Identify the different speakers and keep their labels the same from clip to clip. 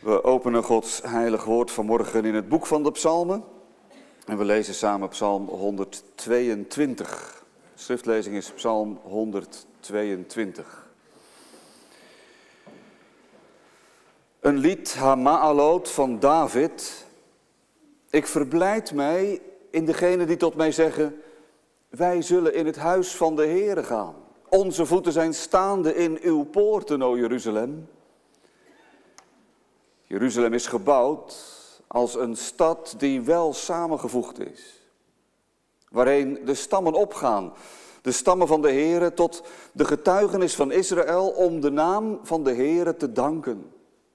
Speaker 1: We openen Gods heilig woord vanmorgen in het boek van de psalmen. En we lezen samen psalm 122. De schriftlezing is psalm 122. Een lied Hama'alot van David. Ik verblijd mij in degenen die tot mij zeggen: wij zullen in het huis van de Heere gaan. Onze voeten zijn staande in uw poorten, o Jeruzalem. Jeruzalem is gebouwd als een stad die wel samengevoegd is. Waarheen de stammen opgaan, de stammen van de Heere, tot de getuigenis van Israël om de naam van de Heere te danken.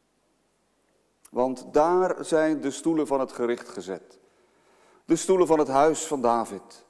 Speaker 1: Want daar zijn de stoelen van het gericht gezet. De stoelen van het huis van David.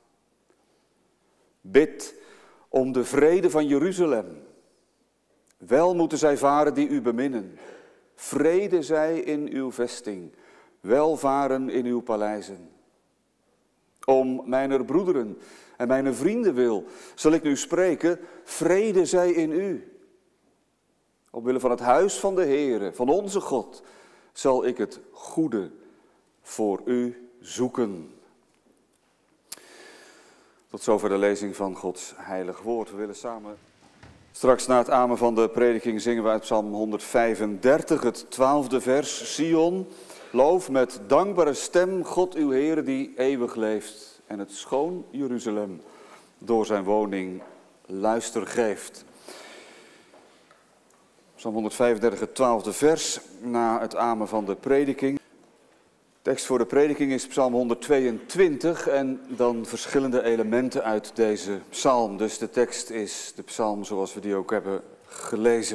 Speaker 1: Bid om de vrede van Jeruzalem. Wel moeten zij varen die u beminnen. Vrede zij in uw vesting, welvaren in uw paleizen. Om mijner broederen en mijn vrienden wil, zal ik nu spreken, vrede zij in u. Omwille van het huis van de Heere, van onze God, zal ik het goede voor u zoeken. Tot zover de lezing van Gods heilig woord. We willen samen straks na het amen van de prediking zingen we uit psalm 135, het 12e vers. Sion, loof met dankbare stem God uw Heere die eeuwig leeft en het schoon Jeruzalem door zijn woning luister geeft. Psalm 135, het 12e vers, na het amen van de prediking. De tekst voor de prediking is psalm 122 en dan verschillende elementen uit deze psalm. Dus de tekst is de psalm zoals we die ook hebben gelezen.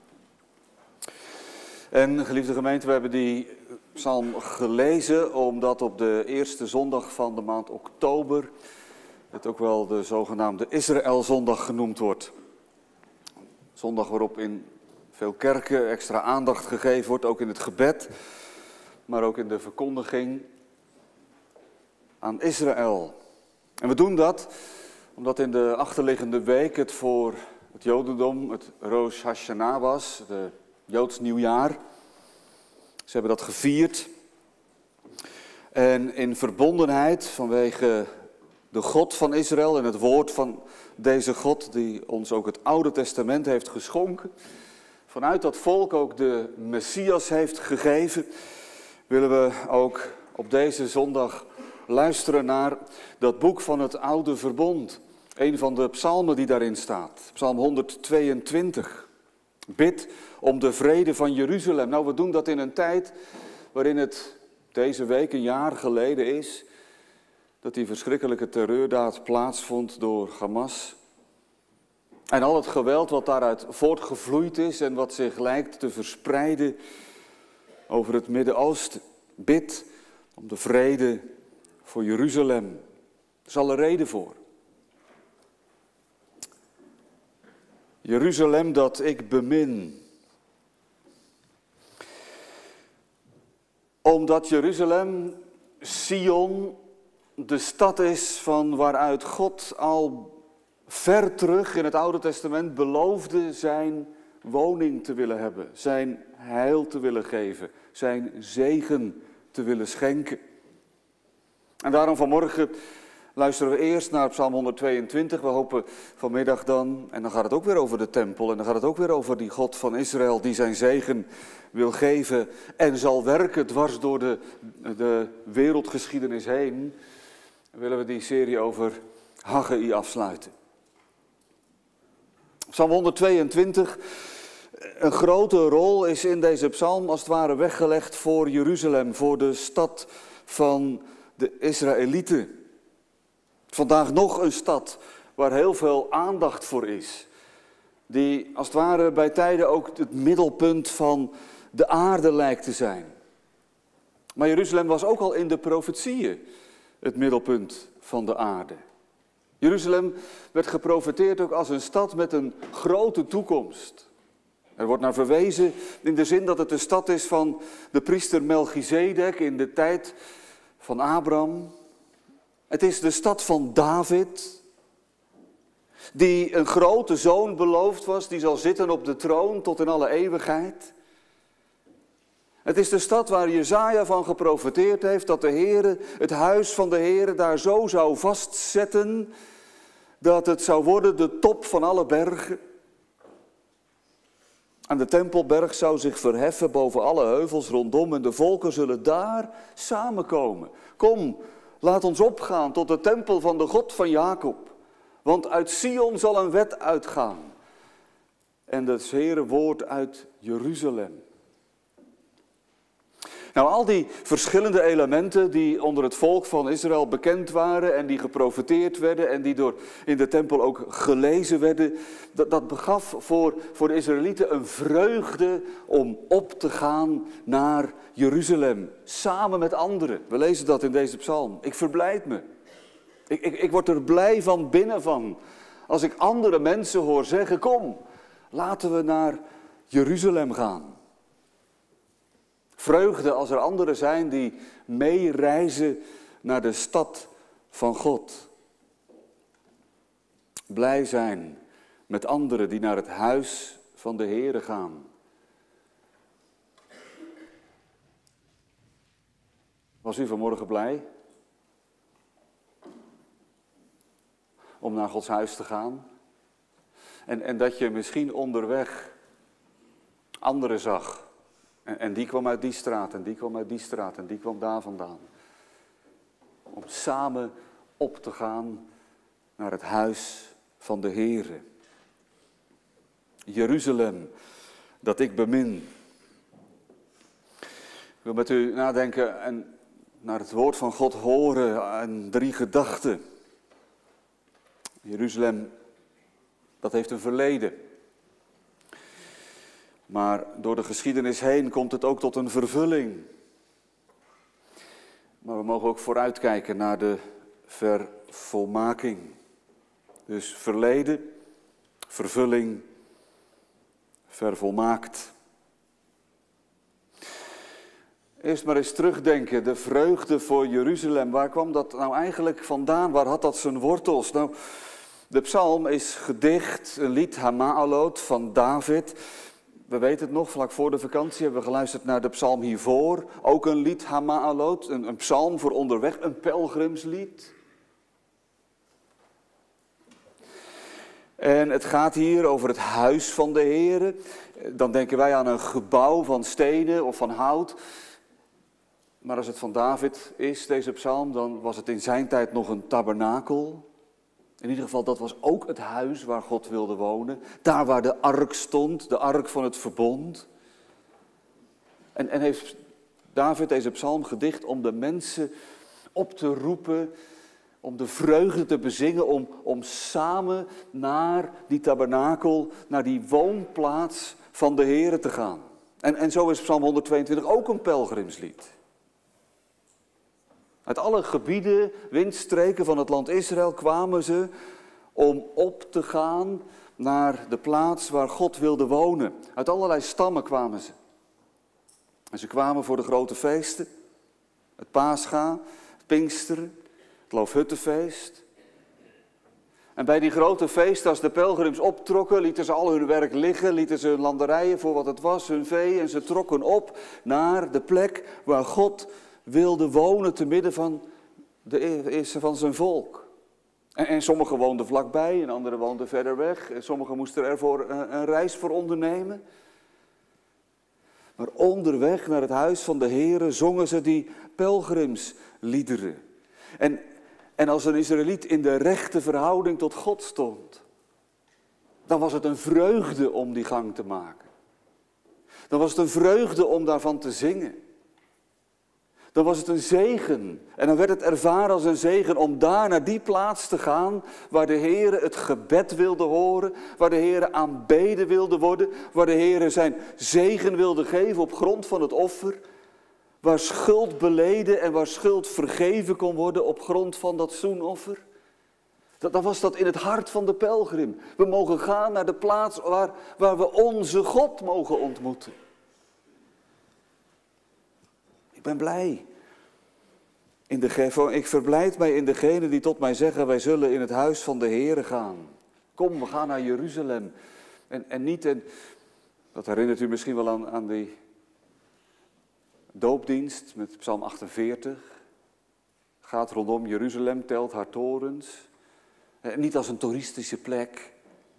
Speaker 1: En geliefde gemeente, we hebben die psalm gelezen omdat op de eerste zondag van de maand oktober het ook wel de zogenaamde Israëlzondag genoemd wordt. Zondag waarop in veel kerken extra aandacht gegeven wordt, ook in het gebed, maar ook in de verkondiging aan Israël. En we doen dat omdat in de achterliggende week het voor het Jodendom het Rosh Hashanah was, de Joods nieuwjaar. Ze hebben dat gevierd. En in verbondenheid vanwege de God van Israël en het woord van deze God die ons ook het Oude Testament heeft geschonken, vanuit dat volk ook de Messias heeft gegeven, willen we ook op deze zondag luisteren naar dat boek van het Oude Verbond. Een van de psalmen die daarin staat, psalm 122. Bid om de vrede van Jeruzalem. Nou, we doen dat in een tijd waarin het deze week een jaar geleden is dat die verschrikkelijke terreurdaad plaatsvond door Hamas. En al het geweld wat daaruit voortgevloeid is en wat zich lijkt te verspreiden over het Midden-Oosten. Bid om de vrede voor Jeruzalem. Er is alle reden voor. Jeruzalem dat ik bemin. Omdat Jeruzalem, Sion, de stad is van waaruit God al ver terug in het Oude Testament beloofde zijn woning te willen hebben, zijn heil te willen geven, zijn zegen te willen schenken. En daarom vanmorgen luisteren we eerst naar psalm 122. We hopen vanmiddag dan, en dan gaat het ook weer over de tempel en dan gaat het ook weer over die God van Israël die zijn zegen wil geven en zal werken dwars door de wereldgeschiedenis heen. Dan willen we die serie over Haggai afsluiten. Psalm 122, een grote rol is in deze psalm als het ware weggelegd voor Jeruzalem, voor de stad van de Israëlieten. Vandaag nog een stad waar heel veel aandacht voor is. Die als het ware bij tijden ook het middelpunt van de aarde lijkt te zijn. Maar Jeruzalem was ook al in de profetieën het middelpunt van de aarde. Jeruzalem werd geprofeteerd ook als een stad met een grote toekomst. Er wordt naar verwezen in de zin dat het de stad is van de priester Melchizedek in de tijd van Abraham. Het is de stad van David, die een grote zoon beloofd was, die zal zitten op de troon tot in alle eeuwigheid. Het is de stad waar Jesaja van geprofeteerd heeft dat de Heere, het huis van de Heere, daar zo zou vastzetten dat het zou worden de top van alle bergen. En de Tempelberg zou zich verheffen boven alle heuvels rondom en de volken zullen daar samenkomen. Kom, laat ons opgaan tot de tempel van de God van Jacob. Want uit Sion zal een wet uitgaan. En het Heere woord uit Jeruzalem. Nou, al die verschillende elementen die onder het volk van Israël bekend waren en die geprofeteerd werden en die in de tempel ook gelezen werden, dat begaf voor de Israëlieten een vreugde om op te gaan naar Jeruzalem, samen met anderen. We lezen dat in deze psalm. Ik verblijd me. Ik word er blij van binnen van. Als ik andere mensen hoor zeggen, kom, laten we naar Jeruzalem gaan. Vreugde als er anderen zijn die meereizen naar de stad van God. Blij zijn met anderen die naar het huis van de Heere gaan. Was u vanmorgen blij om naar Gods huis te gaan? En dat je misschien onderweg anderen zag. En die kwam uit die straat, en die kwam uit die straat, en die kwam daar vandaan. Om samen op te gaan naar het huis van de Heere. Jeruzalem, dat ik bemin. Ik wil met u nadenken en naar het woord van God horen en 3 gedachten. Jeruzalem, dat heeft een verleden. Maar door de geschiedenis heen komt het ook tot een vervulling. Maar we mogen ook vooruitkijken naar de vervolmaking. Dus verleden, vervulling, vervolmaakt. Eerst maar eens terugdenken, de vreugde voor Jeruzalem. Waar kwam dat nou eigenlijk vandaan? Waar had dat zijn wortels? Nou, de psalm is gedicht, een lied Hama'alot van David. We weten het nog, vlak voor de vakantie hebben we geluisterd naar de psalm hiervoor. Ook een lied Hama'alot, een psalm voor onderweg, een pelgrimslied. En het gaat hier over het huis van de Heere. Dan denken wij aan een gebouw van stenen of van hout. Maar als het van David is, deze psalm, dan was het in zijn tijd nog een tabernakel. In ieder geval, dat was ook het huis waar God wilde wonen. Daar waar de ark stond, de ark van het verbond. En heeft David deze psalm gedicht om de mensen op te roepen, om de vreugde te bezingen, om samen naar die tabernakel, naar die woonplaats van de Heere te gaan. En zo is psalm 122 ook een pelgrimslied. Uit alle gebieden, windstreken van het land Israël kwamen ze om op te gaan naar de plaats waar God wilde wonen. Uit allerlei stammen kwamen ze. En ze kwamen voor de grote feesten, het Pascha, het Pinksteren, het Loofhuttenfeest. En bij die grote feesten, als de pelgrims optrokken, lieten ze al hun werk liggen, lieten ze hun landerijen voor wat het was, hun vee, en ze trokken op naar de plek waar God wilde wonen te midden van zijn volk. En sommigen woonden vlakbij en anderen woonden verder weg. En sommigen moesten ervoor een reis voor ondernemen. Maar onderweg naar het huis van de Heere zongen ze die pelgrimsliederen. En als een Israëliet in de rechte verhouding tot God stond, dan was het een vreugde om die gang te maken. Dan was het een vreugde om daarvan te zingen. Dan was het een zegen. En dan werd het ervaren als een zegen om daar naar die plaats te gaan waar de Heere het gebed wilde horen, waar de Heere aanbeden wilde worden, waar de Heere zijn zegen wilde geven op grond van het offer, waar schuld beleden en waar schuld vergeven kon worden op grond van dat zoenoffer. Dan was dat in het hart van de pelgrim. We mogen gaan naar de plaats waar we onze God mogen ontmoeten. Ik ben blij. Ik verblijd mij in degenen die tot mij zeggen, wij zullen in het huis van de Heere gaan. Kom, we gaan naar Jeruzalem. En niet, dat herinnert u misschien wel aan doopdienst met Psalm 48. Gaat rondom Jeruzalem, telt haar torens. Niet als een toeristische plek.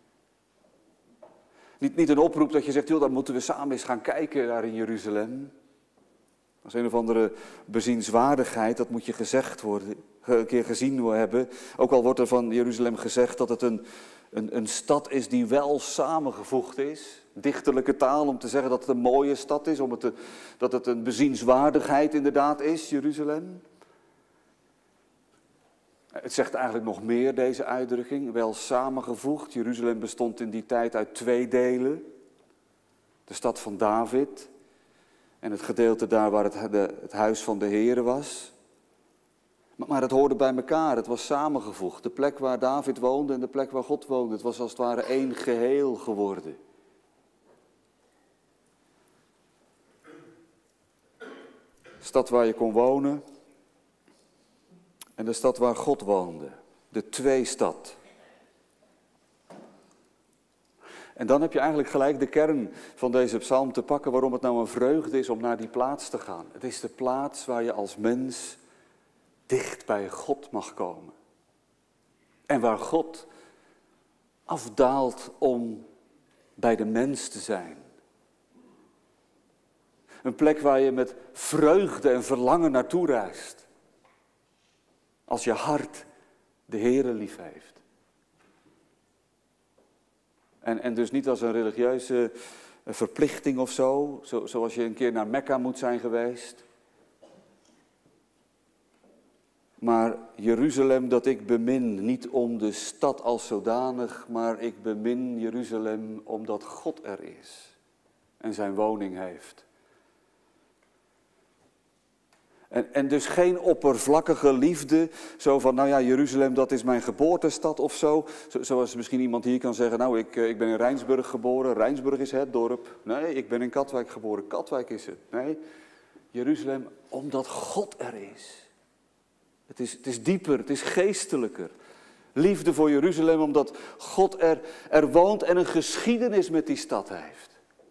Speaker 1: Niet een oproep dat je zegt, joh, dan moeten we samen eens gaan kijken daar in Jeruzalem. Dat is een of andere bezienswaardigheid, dat moet je gezegd worden, een keer gezien hebben. Ook al wordt er van Jeruzalem gezegd dat het een stad is die wel samengevoegd is. Dichterlijke taal om te zeggen dat het een mooie stad is, dat het een bezienswaardigheid inderdaad is, Jeruzalem. Het zegt eigenlijk nog meer, deze uitdrukking, wel samengevoegd. Jeruzalem bestond in die tijd uit 2 delen. De stad van David en het gedeelte daar waar het huis van de Heere was. Maar het hoorde bij elkaar, het was samengevoegd. De plek waar David woonde en de plek waar God woonde, het was als het ware één geheel geworden. De stad waar je kon wonen en de stad waar God woonde. De 2-stad. En dan heb je eigenlijk gelijk de kern van deze psalm te pakken waarom het nou een vreugde is om naar die plaats te gaan. Het is de plaats waar je als mens dicht bij God mag komen. En waar God afdaalt om bij de mens te zijn. Een plek waar je met vreugde en verlangen naartoe reist. Als je hart de Heere lief heeft. En dus niet als een religieuze verplichting of zo, zoals je een keer naar Mekka moet zijn geweest. Maar Jeruzalem dat ik bemin, niet om de stad als zodanig, maar ik bemin Jeruzalem omdat God er is en zijn woning heeft. En dus geen oppervlakkige liefde, zo van, nou ja, Jeruzalem dat is mijn geboortestad of zo. Zoals misschien iemand hier kan zeggen, nou ik ben in Rijnsburg geboren, Rijnsburg is het dorp. Nee, ik ben in Katwijk geboren, Katwijk is het. Nee, Jeruzalem omdat God er is. Het is dieper, het is geestelijker. Liefde voor Jeruzalem omdat God er woont en een geschiedenis met die stad heeft.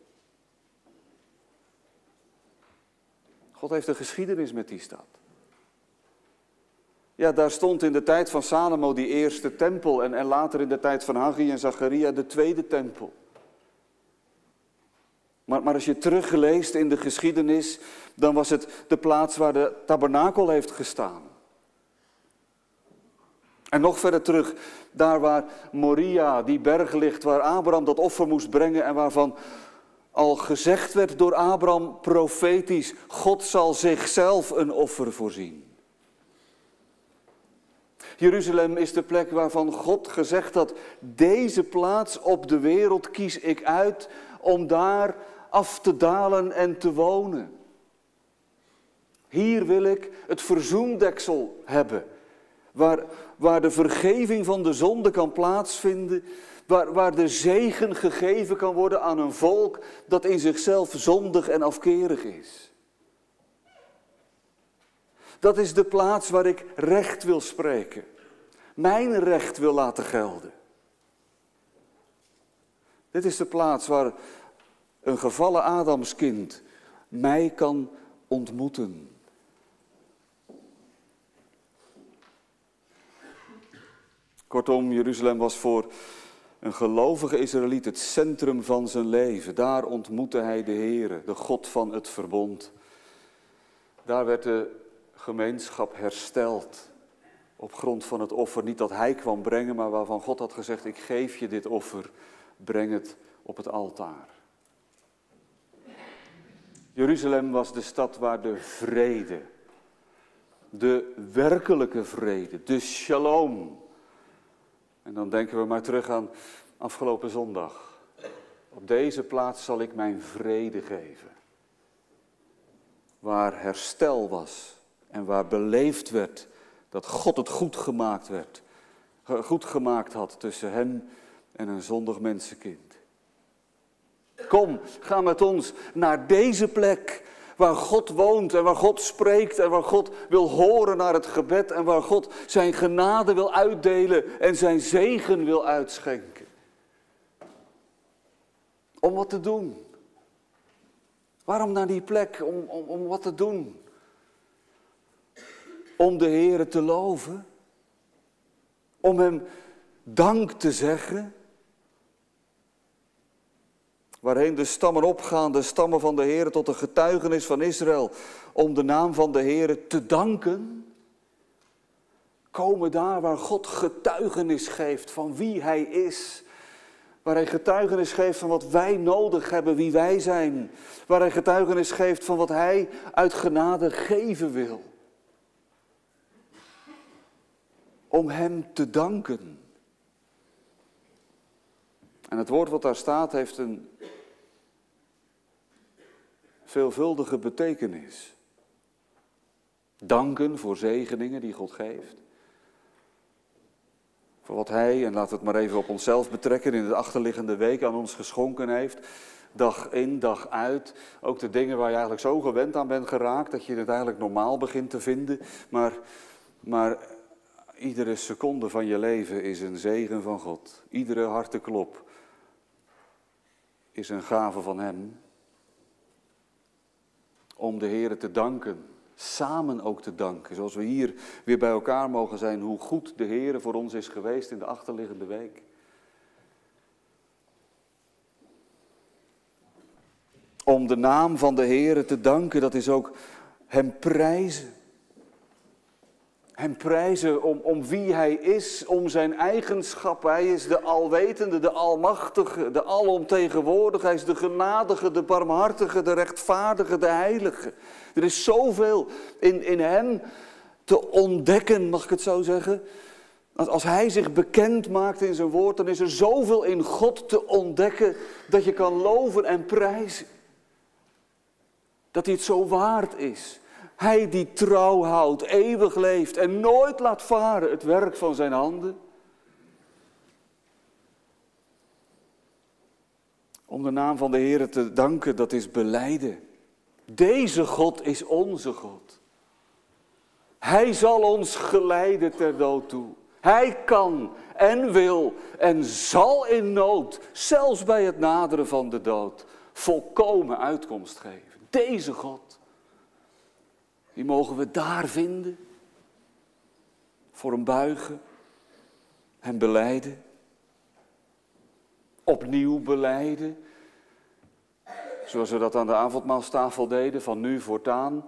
Speaker 1: God heeft een geschiedenis met die stad. Ja, daar stond in de tijd van Salomo die eerste tempel en later in de tijd van Haggai en Zacharia de tweede tempel. Maar als je terugleest in de geschiedenis, dan was het de plaats waar de tabernakel heeft gestaan. En nog verder terug, daar waar Moria, die berg ligt, waar Abraham dat offer moest brengen en waarvan al gezegd werd door Abraham profetisch, God zal zichzelf een offer voorzien. Jeruzalem is de plek waarvan God gezegd had, deze plaats op de wereld kies ik uit om daar af te dalen en te wonen. Hier wil ik het verzoendeksel hebben, waar de vergeving van de zonde kan plaatsvinden, waar de zegen gegeven kan worden aan een volk dat in zichzelf zondig en afkerig is. Dat is de plaats waar ik recht wil spreken. Mijn recht wil laten gelden. Dit is de plaats waar een gevallen Adamskind mij kan ontmoeten. Kortom, Jeruzalem was voor een gelovige Israëliet het centrum van zijn leven. Daar ontmoette hij de Heere, de God van het verbond. Daar werd de gemeenschap hersteld op grond van het offer. Niet dat hij kwam brengen, maar waarvan God had gezegd, ik geef je dit offer, breng het op het altaar. Jeruzalem was de stad waar de vrede, de werkelijke vrede, de shalom. En dan denken we maar terug aan afgelopen zondag. Op deze plaats zal ik mijn vrede geven. Waar herstel was en waar beleefd werd dat God het goed gemaakt had tussen hem en een zondig mensenkind. Kom, ga met ons naar deze plek waar God woont en waar God spreekt en waar God wil horen naar het gebed en waar God zijn genade wil uitdelen en zijn zegen wil uitschenken. Om wat te doen? Waarom naar die plek? Om wat te doen? Om de Heere te loven? Om hem dank te zeggen? Waarheen de stammen opgaan, de stammen van de Heere, tot een getuigenis van Israël, om de naam van de Heere te danken. Komen daar waar God getuigenis geeft van wie Hij is. Waar Hij getuigenis geeft van wat wij nodig hebben, wie wij zijn. Waar Hij getuigenis geeft van wat Hij uit genade geven wil. Om Hem te danken. En het woord wat daar staat heeft een veelvuldige betekenis. Danken voor zegeningen die God geeft. Voor wat Hij, en laten we het maar even op onszelf betrekken, in de achterliggende week aan ons geschonken heeft. Dag in, dag uit. Ook de dingen waar je eigenlijk zo gewend aan bent geraakt, dat je het eigenlijk normaal begint te vinden. Maar iedere seconde van je leven is een zegen van God. Iedere harteklop is een gave van Hem. Om de Heere te danken. Samen ook te danken. Zoals we hier weer bij elkaar mogen zijn. Hoe goed de Heere voor ons is geweest in de achterliggende week. Om de naam van de Heere te danken. Dat is ook Hem prijzen. Hem prijzen om wie Hij is, om zijn eigenschappen. Hij is de alwetende, de almachtige, de alomtegenwoordige. Hij is de genadige, de barmhartige, de rechtvaardige, de heilige. Er is zoveel in Hem te ontdekken, mag ik het zo zeggen. Als Hij zich bekend maakt in zijn woord, dan is er zoveel in God te ontdekken dat je kan loven en prijzen. Dat Hij het zo waard is. Hij die trouw houdt, eeuwig leeft en nooit laat varen het werk van zijn handen. Om de naam van de Heere te danken, dat is belijden. Deze God is onze God. Hij zal ons geleiden ter dood toe. Hij kan en wil en zal in nood, zelfs bij het naderen van de dood, volkomen uitkomst geven. Deze God. Die mogen we daar vinden, voor hem buigen, hem belijden, opnieuw belijden, zoals we dat aan de avondmaalstafel deden, van nu voortaan,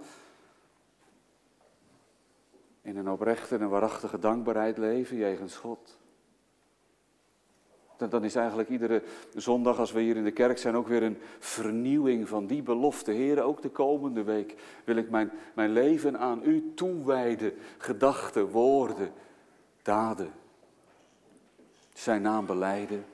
Speaker 1: in een oprechte en waarachtige dankbaarheid leven jegens God. Dan is eigenlijk iedere zondag als we hier in de kerk zijn ook weer een vernieuwing van die belofte. Heer, ook de komende week wil ik mijn leven aan u toewijden. Gedachten, woorden, daden. Zijn naam belijden.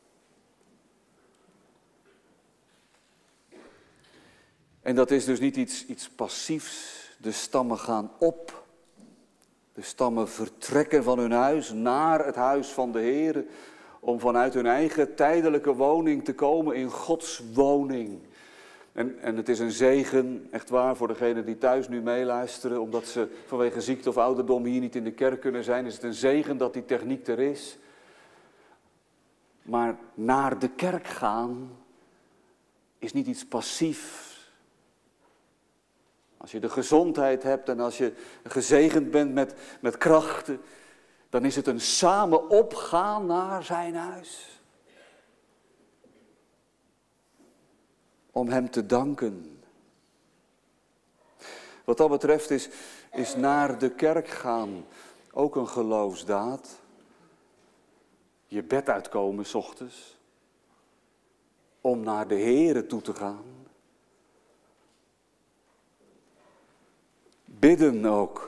Speaker 1: En dat is dus niet iets passiefs. De stammen gaan op. De stammen vertrekken van hun huis naar het huis van de Heer. Om vanuit hun eigen tijdelijke woning te komen in Gods woning. En het is een zegen, echt waar, voor degenen die thuis nu meeluisteren. Omdat ze vanwege ziekte of ouderdom hier niet in de kerk kunnen zijn. Is het een zegen dat die techniek er is. Maar naar de kerk gaan is niet iets passiefs. Als je de gezondheid hebt en als je gezegend bent met krachten, dan is het een samen opgaan naar zijn huis. Om hem te danken. Wat dat betreft is naar de kerk gaan ook een geloofsdaad. Je bed uitkomen 's ochtends. Om naar de Heere toe te gaan. Bidden ook.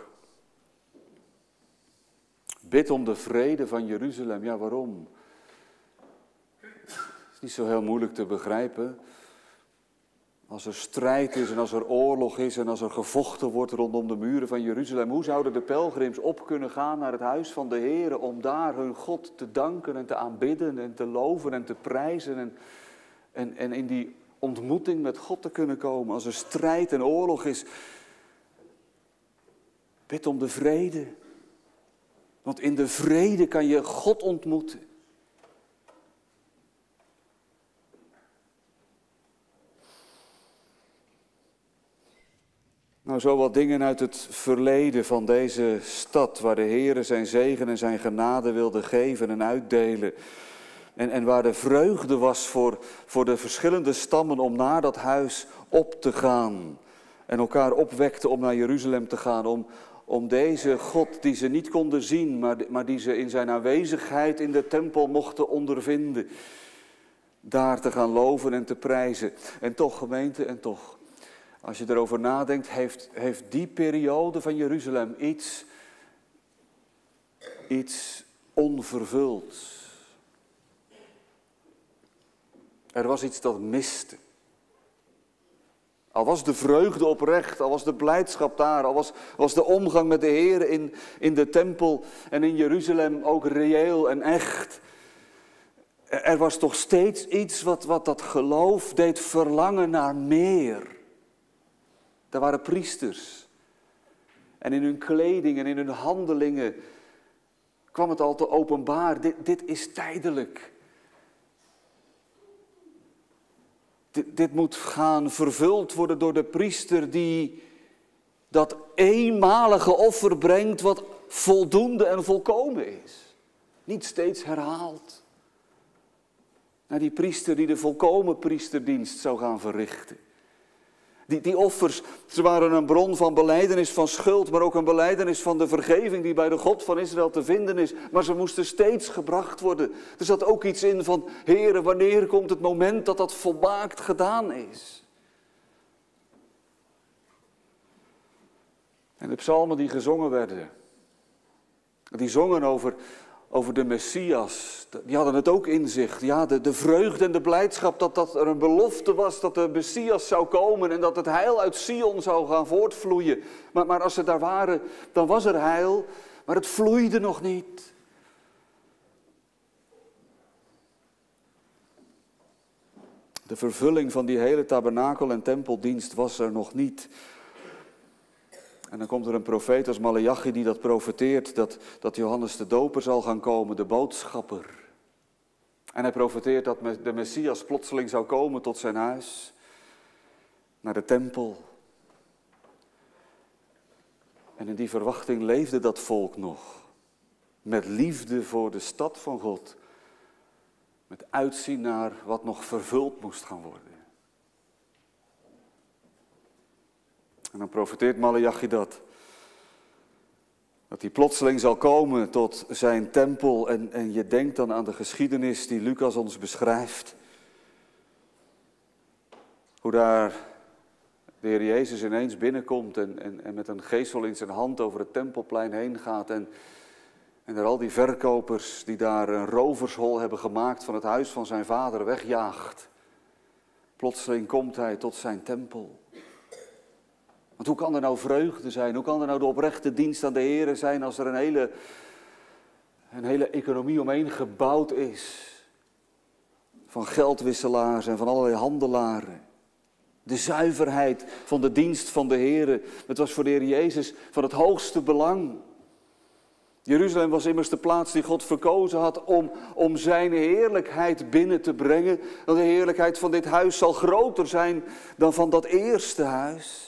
Speaker 1: Bid om de vrede van Jeruzalem. Ja, waarom? Het is niet zo heel moeilijk te begrijpen. Als er strijd is en als er oorlog is en als er gevochten wordt rondom de muren van Jeruzalem, hoe zouden de pelgrims op kunnen gaan naar het huis van de Heere om daar hun God te danken en te aanbidden en te loven en te prijzen en in die ontmoeting met God te kunnen komen als er strijd en oorlog is? Bid om de vrede. Want in de vrede kan je God ontmoeten. Nou, zo wat dingen uit het verleden van deze stad, waar de Heere zijn zegen en zijn genade wilde geven en uitdelen. En waar de vreugde was voor de verschillende stammen om naar dat huis op te gaan. En elkaar opwekte om naar Jeruzalem te gaan, om deze God die ze niet konden zien, maar die ze in zijn aanwezigheid in de tempel mochten ondervinden. Daar te gaan loven en te prijzen. En toch, gemeente, en toch, als je erover nadenkt, heeft die periode van Jeruzalem iets onvervulds. Er was iets dat miste. Al was de vreugde oprecht, al was de blijdschap daar, al was de omgang met de Heer in de tempel en in Jeruzalem ook reëel en echt. Er was toch steeds iets wat dat geloof deed verlangen naar meer. Daar waren priesters. En in hun kleding en in hun handelingen kwam het al te openbaar. Dit is tijdelijk. Dit moet gaan vervuld worden door de priester die dat eenmalige offer brengt wat voldoende en volkomen is. Niet steeds herhaald. Naar die priester die de volkomen priesterdienst zou gaan verrichten. Die offers, ze waren een bron van belijdenis van schuld, maar ook een belijdenis van de vergeving die bij de God van Israël te vinden is. Maar ze moesten steeds gebracht worden. Er zat ook iets in van, Heere, wanneer komt het moment dat dat volmaakt gedaan is? En de psalmen die gezongen werden, die zongen over de Messias, die hadden het ook in zich. Ja, de vreugde en de blijdschap dat er een belofte was dat de Messias zou komen en dat het heil uit Sion zou gaan voortvloeien. Maar als ze daar waren, dan was er heil, maar het vloeide nog niet. De vervulling van die hele tabernakel- en tempeldienst was er nog niet. En dan komt er een profeet als Maleachi die dat profeteert, dat Johannes de Doper zal gaan komen, de boodschapper. En hij profeteert dat de Messias plotseling zou komen tot zijn huis, naar de tempel. En in die verwachting leefde dat volk nog, met liefde voor de stad van God, met uitzien naar wat nog vervuld moest gaan worden. En dan profeteert Maleachi dat hij plotseling zal komen tot zijn tempel. En je denkt dan aan de geschiedenis die Lucas ons beschrijft. Hoe daar de Heer Jezus ineens binnenkomt en met een geesel in zijn hand over het tempelplein heen gaat. En er al die verkopers die daar een rovershol hebben gemaakt van het huis van zijn vader wegjaagt. Plotseling komt hij tot zijn tempel. Want hoe kan er nou vreugde zijn? Hoe kan er nou de oprechte dienst aan de Heer zijn als er een hele economie omheen gebouwd is? Van geldwisselaars en van allerlei handelaren. De zuiverheid van de dienst van de Heer. Het was voor de Heer Jezus van het hoogste belang. Jeruzalem was immers de plaats die God verkozen had om zijn heerlijkheid binnen te brengen. Want de heerlijkheid van dit huis zal groter zijn dan van dat eerste huis.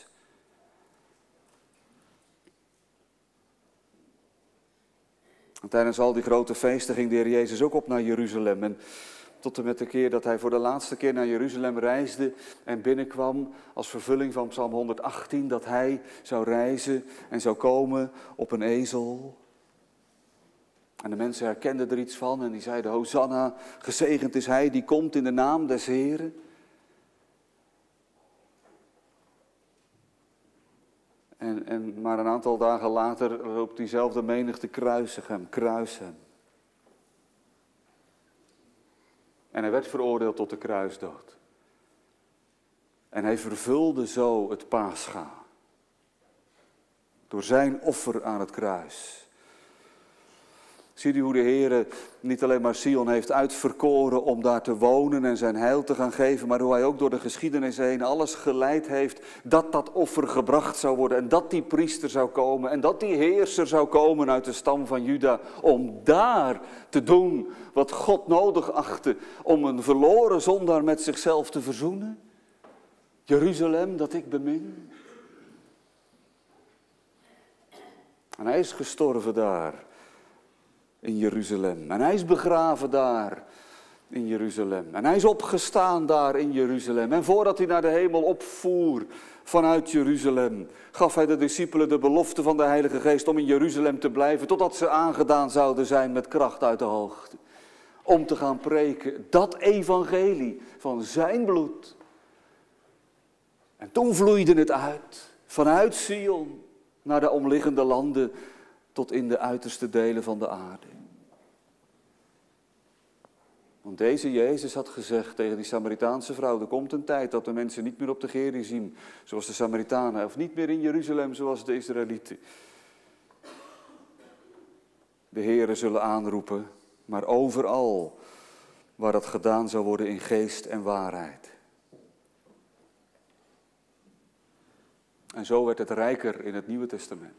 Speaker 1: En tijdens al die grote feesten ging de Heer Jezus ook op naar Jeruzalem. En tot en met de keer dat hij voor de laatste keer naar Jeruzalem reisde en binnenkwam als vervulling van Psalm 118, dat hij zou reizen en zou komen op een ezel. En de mensen herkenden er iets van en die zeiden, Hosanna, gezegend is hij die komt in de naam des Heren. Maar een aantal dagen later roept diezelfde menigte, kruisig hem, kruis hem. En hij werd veroordeeld tot de kruisdood. En hij vervulde zo het Pascha. Door zijn offer aan het kruis. Ziet u hoe de Heer niet alleen maar Sion heeft uitverkoren om daar te wonen en zijn heil te gaan geven, maar hoe hij ook door de geschiedenis heen alles geleid heeft dat dat offer gebracht zou worden en dat die priester zou komen en dat die heerser zou komen uit de stam van Juda om daar te doen wat God nodig achtte om een verloren zondaar met zichzelf te verzoenen. Jeruzalem dat ik bemin. En hij is gestorven daar in Jeruzalem. En hij is begraven daar in Jeruzalem. En hij is opgestaan daar in Jeruzalem. En voordat hij naar de hemel opvoer vanuit Jeruzalem, gaf hij de discipelen de belofte van de Heilige Geest om in Jeruzalem te blijven, totdat ze aangedaan zouden zijn met kracht uit de hoogte. Om te gaan preken, dat evangelie van zijn bloed. En toen vloeide het uit, vanuit Sion naar de omliggende landen, tot in de uiterste delen van de aarde. Want deze Jezus had gezegd tegen die Samaritaanse vrouw, er komt een tijd dat de mensen niet meer op de Gerizim, zoals de Samaritanen, of niet meer in Jeruzalem, zoals de Israëlieten, de Heere zullen aanroepen, maar overal waar dat gedaan zou worden in geest en waarheid. En zo werd het rijker in het Nieuwe Testament.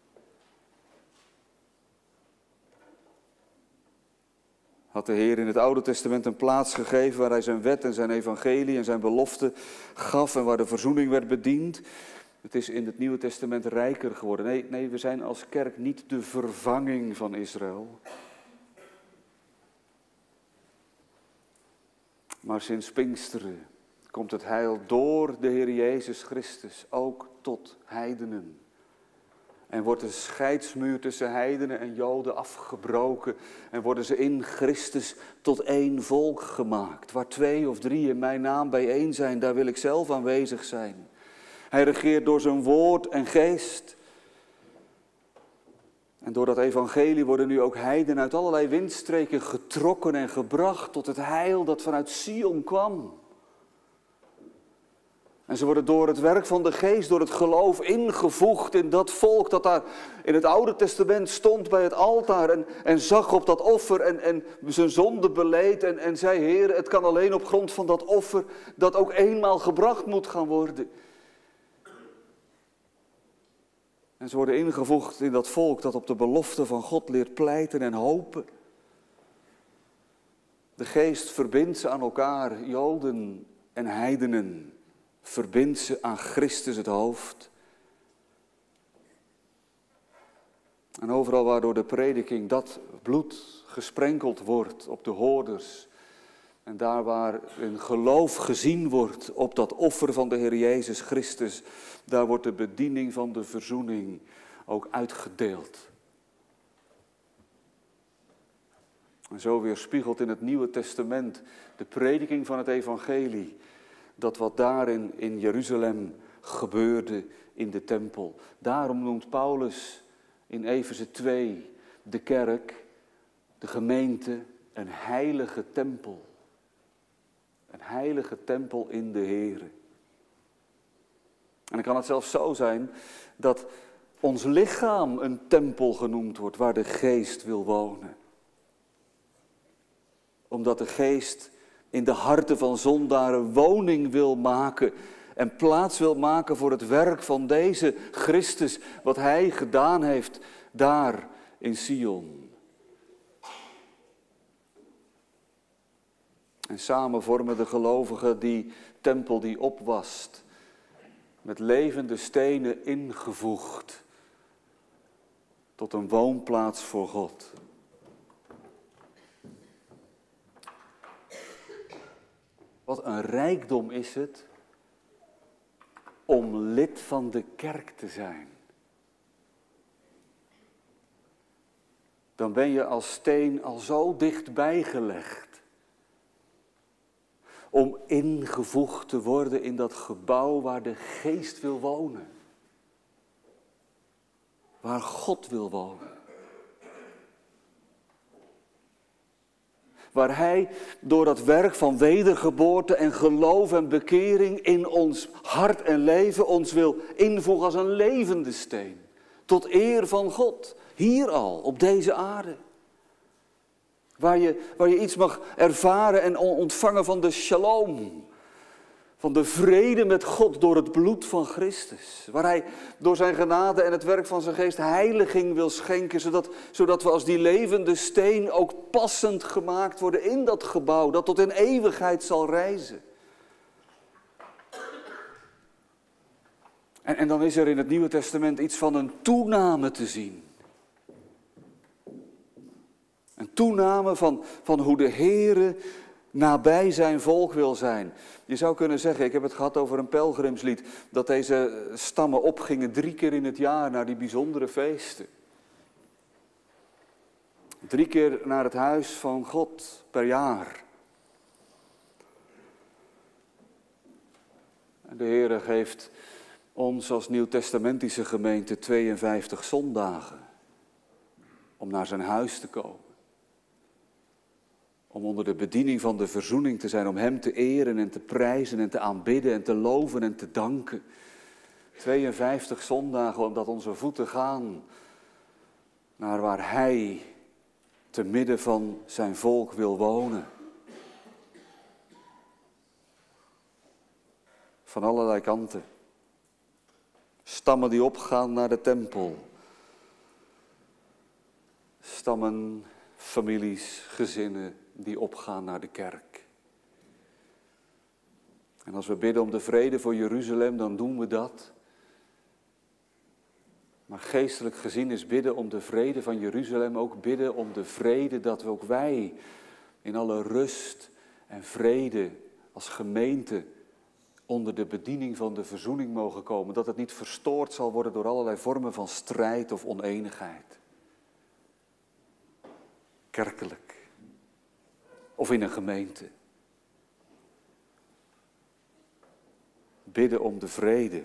Speaker 1: Had de Heer in het Oude Testament een plaats gegeven waar hij zijn wet en zijn evangelie en zijn belofte gaf en waar de verzoening werd bediend. Het is in het Nieuwe Testament rijker geworden. Nee, we zijn als kerk niet de vervanging van Israël. Maar sinds Pinksteren komt het heil door de Heer Jezus Christus ook tot heidenen. En wordt de scheidsmuur tussen heidenen en Joden afgebroken. En worden ze in Christus tot één volk gemaakt. Waar 2 of 3 in mijn naam bijeen zijn, daar wil ik zelf aanwezig zijn. Hij regeert door zijn woord en geest. En door dat evangelie worden nu ook heidenen uit allerlei windstreken getrokken en gebracht tot het heil dat vanuit Sion kwam. En ze worden door het werk van de geest, door het geloof ingevoegd in dat volk dat daar in het Oude Testament stond bij het altaar en zag op dat offer en zijn zonde beleed en zei, Heer, het kan alleen op grond van dat offer dat ook eenmaal gebracht moet gaan worden. En ze worden ingevoegd in dat volk dat op de belofte van God leert pleiten en hopen. De geest verbindt ze aan elkaar, Joden en heidenen. Verbindt ze aan Christus het hoofd. En overal waardoor de prediking dat bloed gesprenkeld wordt op de hoorders. En daar waar een geloof gezien wordt op dat offer van de Heer Jezus Christus. Daar wordt de bediening van de verzoening ook uitgedeeld. En zo weerspiegelt in het Nieuwe Testament de prediking van het evangelie. Dat wat daarin in Jeruzalem gebeurde in de tempel. Daarom noemt Paulus in Efeze 2 de kerk, de gemeente, een heilige tempel. Een heilige tempel in de Here. En dan kan het zelfs zo zijn dat ons lichaam een tempel genoemd wordt waar de geest wil wonen. Omdat de geest in de harten van zondaren woning wil maken en plaats wil maken voor het werk van deze Christus, wat hij gedaan heeft daar in Sion. En samen vormen de gelovigen die tempel die opwast, met levende stenen ingevoegd tot een woonplaats voor God. Wat een rijkdom is het om lid van de kerk te zijn. Dan ben je als steen al zo dichtbij gelegd. Om ingevoegd te worden in dat gebouw waar de geest wil wonen. Waar God wil wonen. Waar hij door dat werk van wedergeboorte en geloof en bekering in ons hart en leven ons wil invoegen als een levende steen. Tot eer van God, hier al, op deze aarde. Waar je iets mag ervaren en ontvangen van de shalom. Van de vrede met God door het bloed van Christus. Waar hij door zijn genade en het werk van zijn geest heiliging wil schenken. Zodat we als die levende steen ook passend gemaakt worden in dat gebouw. Dat tot in eeuwigheid zal reizen. En dan is er in het Nieuwe Testament iets van een toename te zien. toename van hoe de Heere nabij zijn volk wil zijn. Je zou kunnen zeggen, ik heb het gehad over een pelgrimslied, dat deze stammen opgingen 3 keer in het jaar naar die bijzondere feesten. 3 keer naar het huis van God per jaar. En de Heere geeft ons als Nieuwtestamentische gemeente 52 zondagen om naar zijn huis te komen. Om onder de bediening van de verzoening te zijn, om hem te eren en te prijzen en te aanbidden en te loven en te danken. 52 zondagen omdat onze voeten gaan naar waar hij te midden van zijn volk wil wonen. Van allerlei kanten. Stammen die opgaan naar de tempel. Stammen, families, gezinnen die opgaan naar de kerk. En als we bidden om de vrede voor Jeruzalem, dan doen we dat. Maar geestelijk gezien is bidden om de vrede van Jeruzalem ook bidden om de vrede dat we ook wij in alle rust en vrede als gemeente onder de bediening van de verzoening mogen komen. Dat het niet verstoord zal worden door allerlei vormen van strijd of oneenigheid. Kerkelijk. Of in een gemeente. Bidden om de vrede.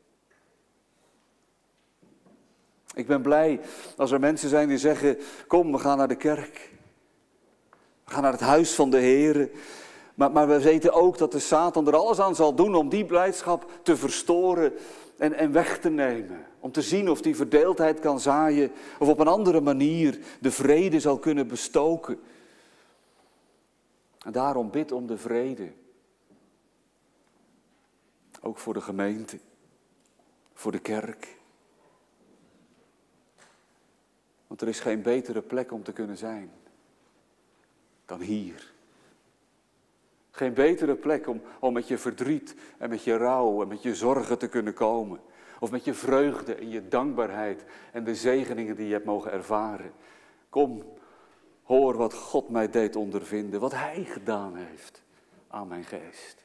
Speaker 1: Ik ben blij als er mensen zijn die zeggen, kom, we gaan naar de kerk. We gaan naar het huis van de Heere. Maar we weten ook dat de Satan er alles aan zal doen om die blijdschap te verstoren en weg te nemen. Om te zien of die verdeeldheid kan zaaien of op een andere manier de vrede zal kunnen bestoken. En daarom bid om de vrede. Ook voor de gemeente, voor de kerk. Want er is geen betere plek om te kunnen zijn dan hier. Geen betere plek om met je verdriet en met je rouw en met je zorgen te kunnen komen. Of met je vreugde en je dankbaarheid en de zegeningen die je hebt mogen ervaren. Kom, hoor wat God mij deed ondervinden, wat Hij gedaan heeft aan mijn geest.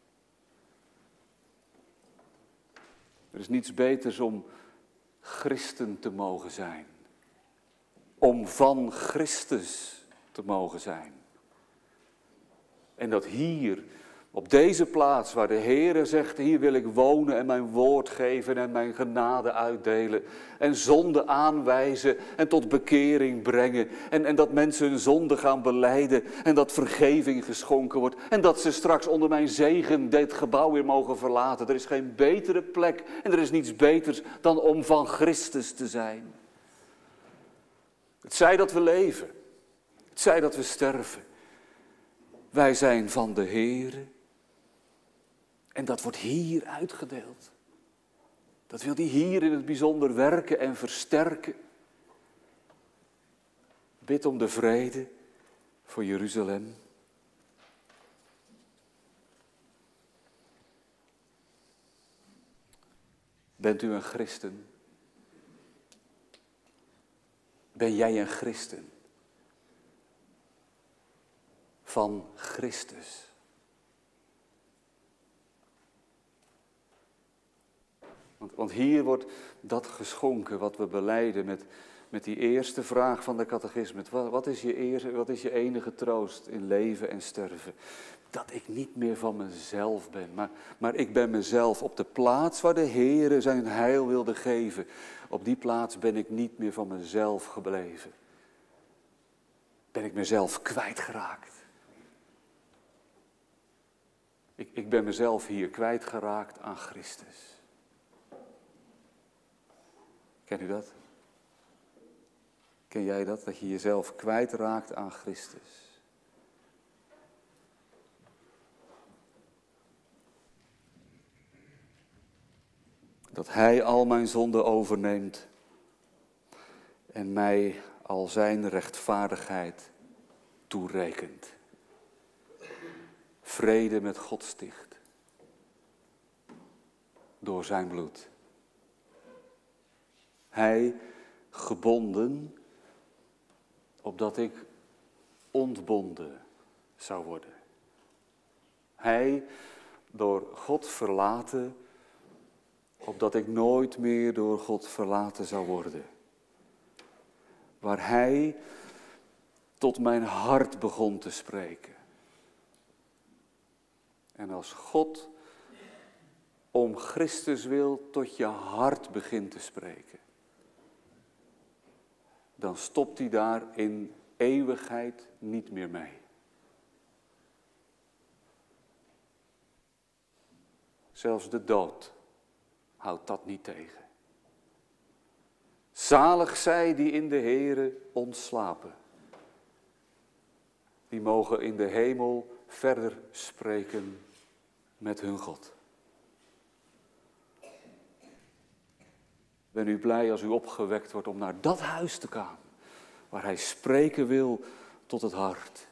Speaker 1: Er is niets beters om christen te mogen zijn. Om van Christus te mogen zijn. En dat hier, op deze plaats waar de Heere zegt, hier wil ik wonen en mijn woord geven en mijn genade uitdelen. En zonde aanwijzen en tot bekering brengen. En dat mensen hun zonde gaan belijden en dat vergeving geschonken wordt. En dat ze straks onder mijn zegen dit gebouw weer mogen verlaten. Er is geen betere plek en er is niets beters dan om van Christus te zijn. Het zij dat we leven, het zij dat we sterven. Wij zijn van de Heere. En dat wordt hier uitgedeeld. Dat wil hij hier in het bijzonder werken en versterken. Bid om de vrede voor Jeruzalem. Bent u een christen? Ben jij een christen? Van Christus. Want hier wordt dat geschonken wat we belijden met die eerste vraag van de catechisme. Wat is je enige troost in leven en sterven? Dat ik niet meer van mezelf ben, maar ik ben mezelf op de plaats waar de Heere zijn heil wilde geven. Op die plaats ben ik niet meer van mezelf gebleven. Ben ik mezelf kwijtgeraakt. Ik ben mezelf hier kwijtgeraakt aan Christus. Ken u dat? Ken jij dat? Dat je jezelf kwijtraakt aan Christus. Dat Hij al mijn zonden overneemt en mij al zijn rechtvaardigheid toerekent. Vrede met God sticht. Door zijn bloed. Hij gebonden, opdat ik ontbonden zou worden. Hij, door God verlaten, opdat ik nooit meer door God verlaten zou worden. Waar hij tot mijn hart begon te spreken. En als God om Christus wil tot je hart begint te spreken, dan stopt hij daar in eeuwigheid niet meer mee. Zelfs de dood houdt dat niet tegen. Zalig zij die in de Heere ontslapen. Die mogen in de hemel verder spreken met hun God. Ben u blij als u opgewekt wordt om naar dat huis te gaan, waar hij spreken wil tot het hart.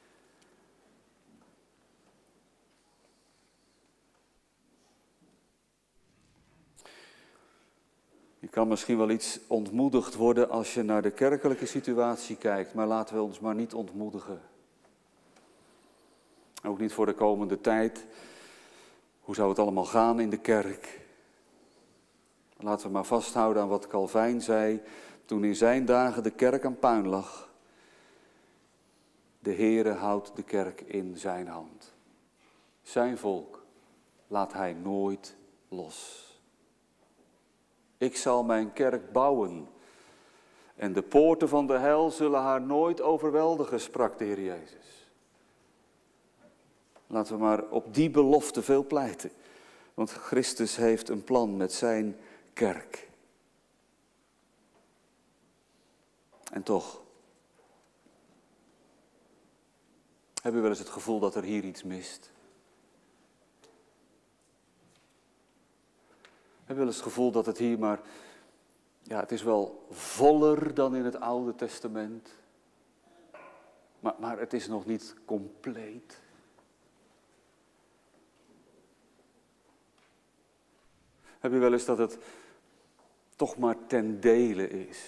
Speaker 1: Je kan misschien wel iets ontmoedigd worden als je naar de kerkelijke situatie kijkt, maar laten we ons maar niet ontmoedigen. Ook niet voor de komende tijd. Hoe zou het allemaal gaan in de kerk? Laten we maar vasthouden aan wat Calvijn zei toen in zijn dagen de kerk aan puin lag. De Heere houdt de kerk in zijn hand. Zijn volk laat hij nooit los. Ik zal mijn kerk bouwen en de poorten van de hel zullen haar nooit overweldigen, sprak de Heer Jezus. Laten we maar op die belofte veel pleiten, want Christus heeft een plan met zijn kerk. En toch, heb je wel eens het gevoel dat er hier iets mist? Heb je wel eens het gevoel dat het hier maar, het is wel voller dan in het Oude Testament, maar het is nog niet compleet. Heb je wel eens dat het toch maar ten dele is?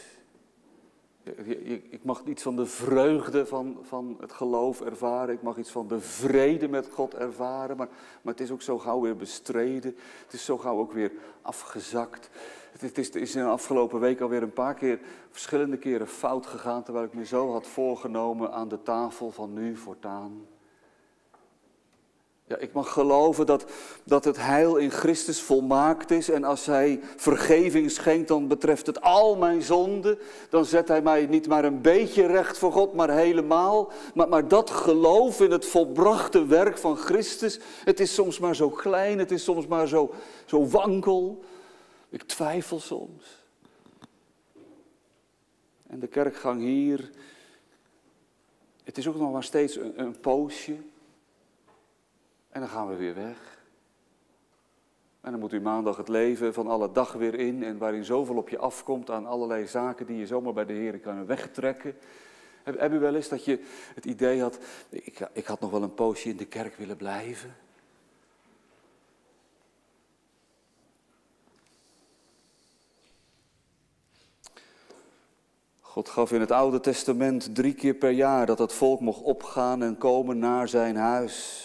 Speaker 1: Ik mag iets van de vreugde van het geloof ervaren. Ik mag iets van de vrede met God ervaren. Maar het is ook zo gauw weer bestreden. Het is zo gauw ook weer afgezakt. Het is in de afgelopen week alweer een paar keer, verschillende keren fout gegaan. Terwijl ik me zo had voorgenomen aan de tafel van nu voortaan. Ja, ik mag geloven dat het heil in Christus volmaakt is. En als hij vergeving schenkt, dan betreft het al mijn zonden. Dan zet hij mij niet maar een beetje recht voor God, maar helemaal. Maar dat geloof in het volbrachte werk van Christus, het is soms maar zo klein, het is soms maar zo wankel. Ik twijfel soms. En de kerkgang hier, het is ook nog maar steeds een poosje. En dan gaan we weer weg. En dan moet u maandag het leven van alle dag weer in. En waarin zoveel op je afkomt aan allerlei zaken die je zomaar bij de Heer kan wegtrekken. Heb u wel eens dat je het idee had, ik had nog wel een poosje in de kerk willen blijven? God gaf in het Oude Testament 3 keer per jaar dat het volk mocht opgaan en komen naar zijn huis.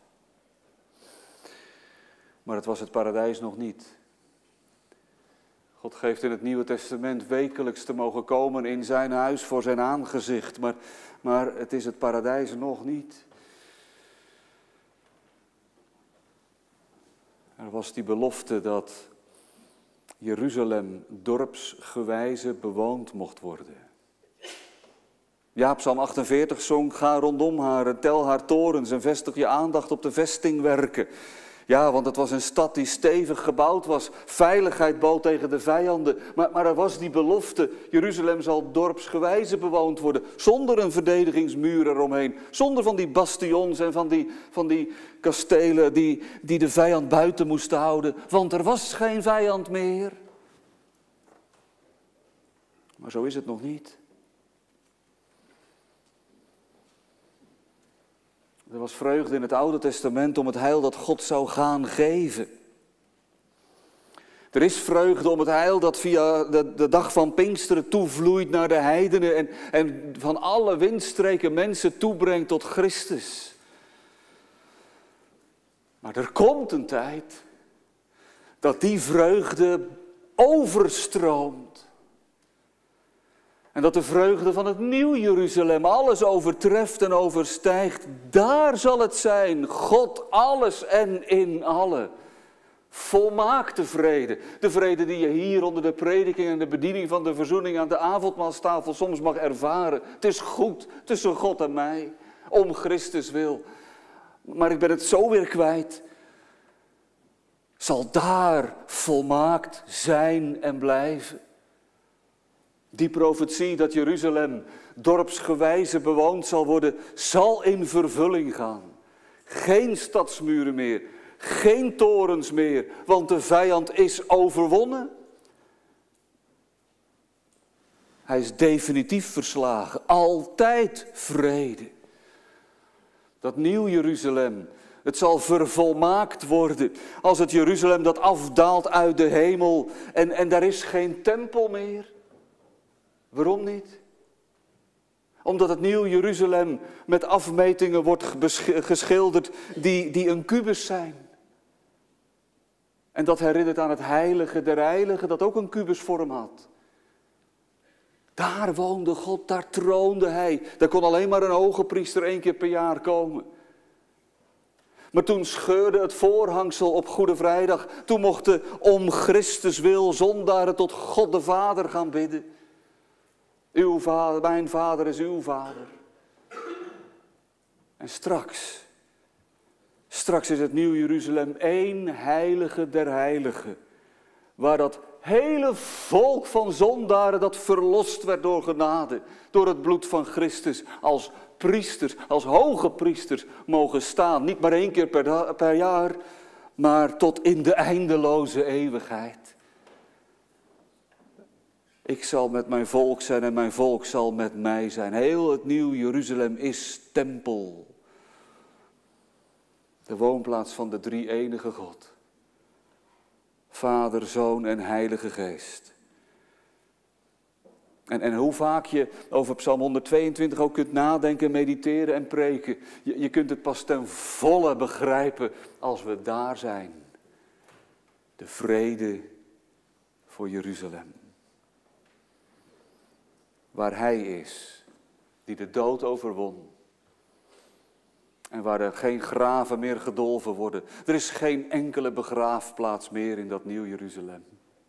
Speaker 1: Maar het was het paradijs nog niet. God geeft in het Nieuwe Testament wekelijks te mogen komen in zijn huis voor zijn aangezicht. Maar het is het paradijs nog niet. Er was die belofte dat Jeruzalem dorpsgewijze bewoond mocht worden. Ja, Psalm 48 zong, ga rondom haar en tel haar torens en vestig je aandacht op de vestingwerken. Ja, want het was een stad die stevig gebouwd was, veiligheid bood tegen de vijanden. Maar er was die belofte, Jeruzalem zal dorpsgewijze bewoond worden, zonder een verdedigingsmuur eromheen, zonder van die bastions en van die kastelen die de vijand buiten moesten houden, want er was geen vijand meer. Maar zo is het nog niet. Er was vreugde in het Oude Testament om het heil dat God zou gaan geven. Er is vreugde om het heil dat via de dag van Pinksteren toevloeit naar de heidenen en van alle windstreken mensen toebrengt tot Christus. Maar er komt een tijd dat die vreugde overstroomt. En dat de vreugde van het nieuw Jeruzalem alles overtreft en overstijgt. Daar zal het zijn, God alles en in allen. Volmaakte vrede. De vrede die je hier onder de prediking en de bediening van de verzoening aan de avondmaalstafel soms mag ervaren. Het is goed tussen God en mij, om Christus wil. Maar ik ben het zo weer kwijt. Zal daar volmaakt zijn en blijven. Die profetie dat Jeruzalem dorpsgewijze bewoond zal worden, zal in vervulling gaan. Geen stadsmuren meer, geen torens meer, want de vijand is overwonnen. Hij is definitief verslagen, altijd vrede. Dat nieuw Jeruzalem, het zal vervolmaakt worden als het Jeruzalem dat afdaalt uit de hemel en daar is geen tempel meer. Waarom niet? Omdat het nieuw Jeruzalem met afmetingen wordt geschilderd die een kubus zijn. En dat herinnert aan het heilige der heiligen dat ook een kubusvorm had. Daar woonde God, daar troonde hij. Daar kon alleen maar een hoge priester 1 keer per jaar komen. Maar toen scheurde het voorhangsel op Goede Vrijdag. Toen mochten om Christus wil zondaren tot God de Vader gaan bidden. Uw vader, mijn vader is uw vader. En straks is het nieuw Jeruzalem één heilige der heiligen. Waar dat hele volk van zondaren dat verlost werd door genade. Door het bloed van Christus als priesters, als hoge priesters mogen staan. Niet maar 1 keer per jaar, maar tot in de eindeloze eeuwigheid. Ik zal met mijn volk zijn en mijn volk zal met mij zijn. Heel het nieuw Jeruzalem is tempel. De woonplaats van de drie-enige God. Vader, Zoon en Heilige Geest. En hoe vaak je over Psalm 122 ook kunt nadenken, mediteren en preken. Je kunt het pas ten volle begrijpen als we daar zijn. De vrede voor Jeruzalem. Waar Hij is, die de dood overwon. En waar er geen graven meer gedolven worden. Er is geen enkele begraafplaats meer in dat nieuw Jeruzalem.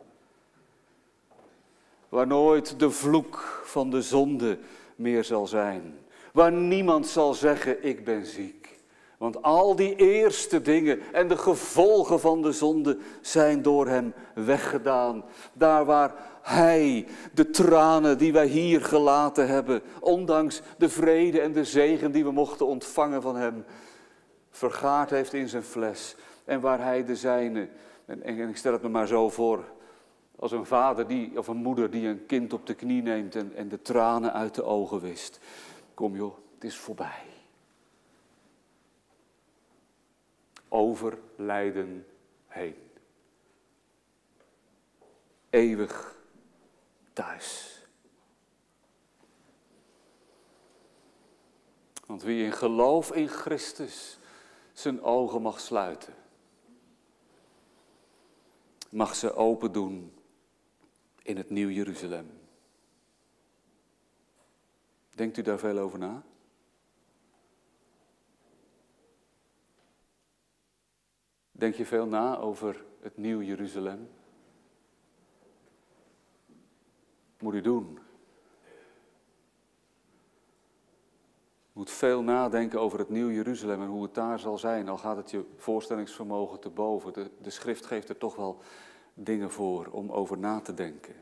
Speaker 1: Waar nooit de vloek van de zonde meer zal zijn. Waar niemand zal zeggen, ik ben ziek. Want al die eerste dingen en de gevolgen van de zonde zijn door Hem weggedaan. Daar waar Hij de tranen die wij hier gelaten hebben, ondanks de vrede en de zegen die we mochten ontvangen van Hem, vergaard heeft in zijn fles. En waar Hij de zijne, en ik stel het me maar zo voor, als een vader of een moeder die een kind op de knie neemt en de tranen uit de ogen wist. Kom joh, het is voorbij. Over lijden heen. Eeuwig thuis. Want wie in geloof in Christus zijn ogen mag sluiten, mag ze open doen in het nieuw Jeruzalem. Denkt u daar veel over na? Denk je veel na over het nieuw Jeruzalem? Moet u doen. Moet veel nadenken over het nieuw Jeruzalem en hoe het daar zal zijn. Al gaat het je voorstellingsvermogen te boven. De schrift geeft er toch wel dingen voor om over na te denken.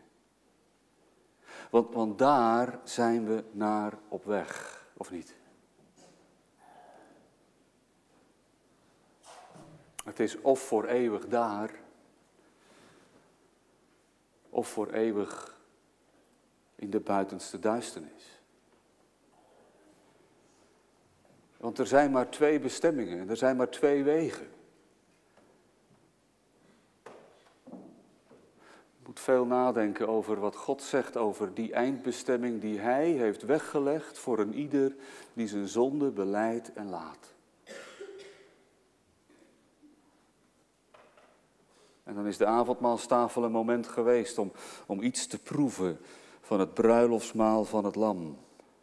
Speaker 1: Want daar zijn we naar op weg, of niet? Het is of voor eeuwig daar, of voor eeuwig in de buitenste duisternis. Want er zijn maar 2 bestemmingen en er zijn maar 2 wegen. doet veel nadenken over wat God zegt over die eindbestemming die Hij heeft weggelegd voor een ieder die zijn zonde belijdt en laat. En dan is de avondmaalstafel een moment geweest om iets te proeven van het bruiloftsmaal van het lam.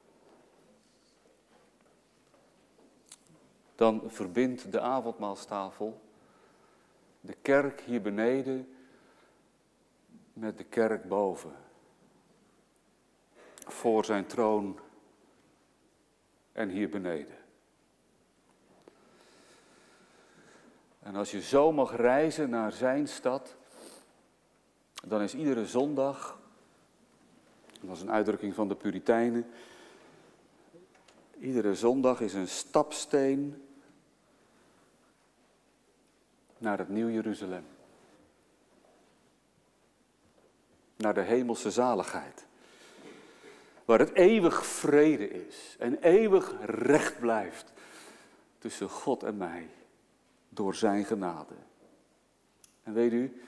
Speaker 1: Dan verbindt de avondmaalstafel de kerk hier beneden met de kerk boven. Voor zijn troon en hier beneden. En als je zo mag reizen naar zijn stad, dan is iedere zondag, dat is een uitdrukking van de Puritijnen, iedere zondag is een stapsteen naar het Nieuw Jeruzalem. Naar de hemelse zaligheid. Waar het eeuwig vrede is en eeuwig recht blijft tussen God en mij. Door zijn genade. En weet u,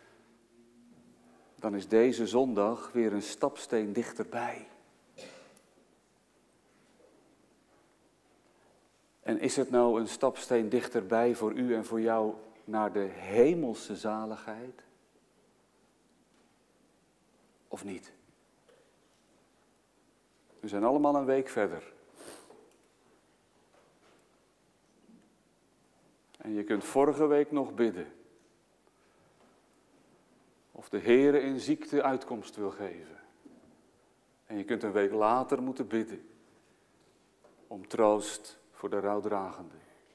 Speaker 1: dan is deze zondag weer een stapsteen dichterbij. En is het nou een stapsteen dichterbij voor u en voor jou naar de hemelse zaligheid? Of niet? We zijn allemaal een week verder. En je kunt vorige week nog bidden. Of de Heere in ziekte uitkomst wil geven. En je kunt een week later moeten bidden. Om troost voor de rouwdragende.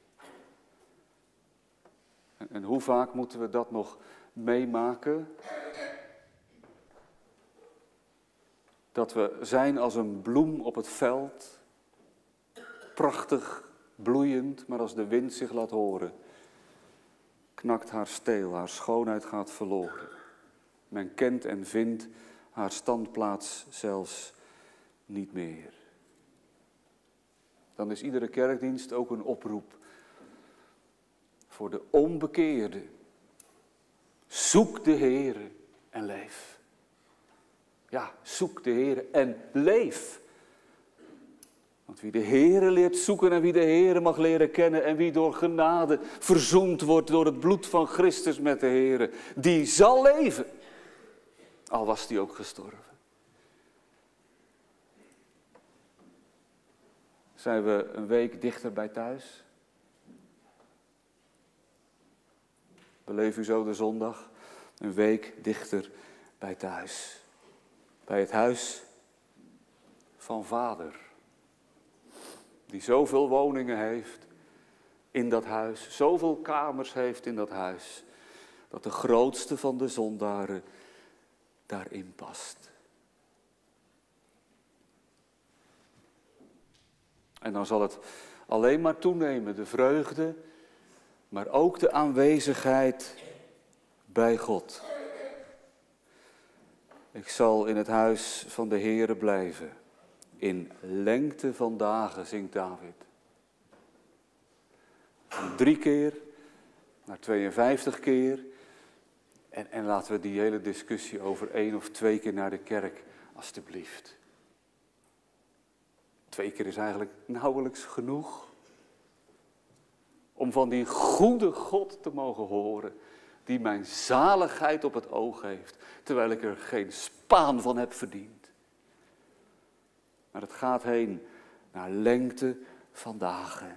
Speaker 1: En hoe vaak moeten we dat nog meemaken? Dat we zijn als een bloem op het veld. Prachtig, bloeiend, maar als de wind zich laat horen, knakt haar steel, haar schoonheid gaat verloren. Men kent en vindt haar standplaats zelfs niet meer. Dan is iedere kerkdienst ook een oproep voor de onbekeerde. Zoek de Heere en leef. Ja, zoek de Heere en leef. Want wie de Heere leert zoeken en wie de Heere mag leren kennen en wie door genade verzoend wordt door het bloed van Christus met de Heere, die zal leven, al was die ook gestorven. Zijn we een week dichter bij thuis? Beleef u zo de zondag een week dichter bij thuis. Bij het huis van Vader. Die zoveel woningen heeft in dat huis, zoveel kamers heeft in dat huis, dat de grootste van de zondaren daarin past. En dan zal het alleen maar toenemen, de vreugde, maar ook de aanwezigheid bij God. Ik zal in het huis van de Heere blijven. In lengte van dagen, zingt David. Van 3 keer naar 52 keer. En laten we die hele discussie over 1 of 2 keer naar de kerk, alstublieft. 2 keer is eigenlijk nauwelijks genoeg. Om van die goede God te mogen horen, die mijn zaligheid op het oog heeft, terwijl ik er geen spaan van heb verdiend. Maar het gaat heen naar lengte van dagen.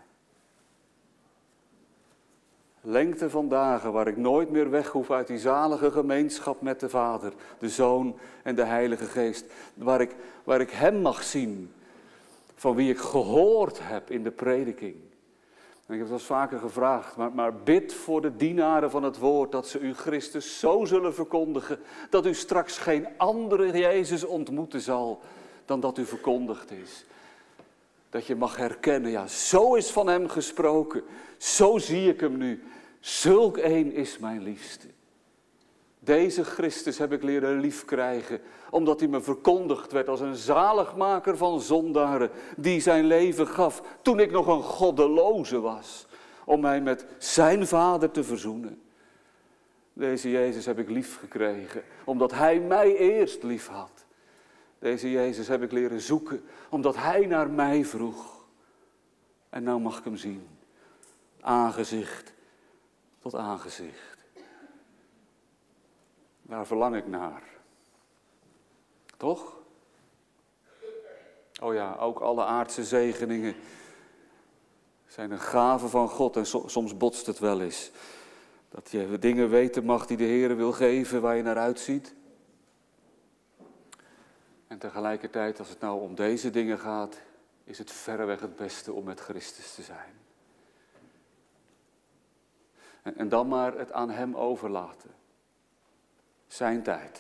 Speaker 1: Lengte van dagen waar ik nooit meer weg hoef uit die zalige gemeenschap met de Vader, de Zoon en de Heilige Geest. Waar ik Hem mag zien, van wie ik gehoord heb in de prediking. En ik heb het wel eens vaker gevraagd, maar bid voor de dienaren van het woord, dat ze u Christus zo zullen verkondigen, dat u straks geen andere Jezus ontmoeten zal, dan dat u verkondigd is. Dat je mag herkennen, ja, zo is van Hem gesproken, zo zie ik Hem nu. Zulk een is mijn liefste. Deze Christus heb ik leren liefkrijgen, omdat hij me verkondigd werd als een zaligmaker van zondaren, die zijn leven gaf toen ik nog een goddeloze was, om mij met zijn Vader te verzoenen. Deze Jezus heb ik lief gekregen, omdat Hij mij eerst lief had. Deze Jezus heb ik leren zoeken, omdat Hij naar mij vroeg. En nou mag ik Hem zien, aangezicht tot aangezicht. Daar verlang ik naar. Toch? Oh ja, ook alle aardse zegeningen zijn een gave van God en soms botst het wel eens. Dat je dingen weten mag die de Heer wil geven waar je naar uitziet. En tegelijkertijd, als het nou om deze dingen gaat, is het verreweg het beste om met Christus te zijn. En dan maar het aan Hem overlaten. Zijn tijd.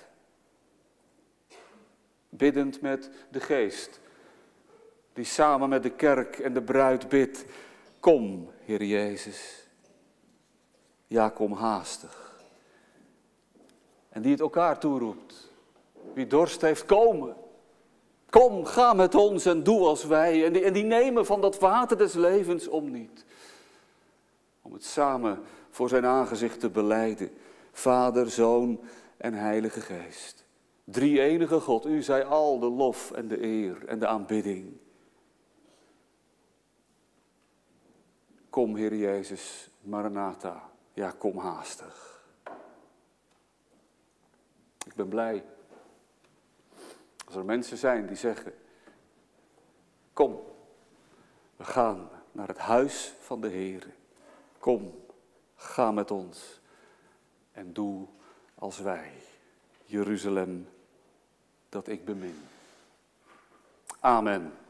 Speaker 1: Biddend met de Geest, die samen met de kerk en de bruid bidt. Kom, Heer Jezus. Ja, kom haastig. En die het elkaar toeroept. Wie dorst heeft, komen. Kom, ga met ons en doe als wij. En die nemen van dat water des levens om niet. Om het samen voor zijn aangezicht te belijden. Vader, Zoon en Heilige Geest. Drie-enige God, u zij al de lof en de eer en de aanbidding. Kom, Heer Jezus, Maranatha. Ja, kom haastig. Ik ben blij als er mensen zijn die zeggen, kom, we gaan naar het huis van de Heer. Kom, ga met ons en doe als wij, Jeruzalem, dat ik bemin. Amen.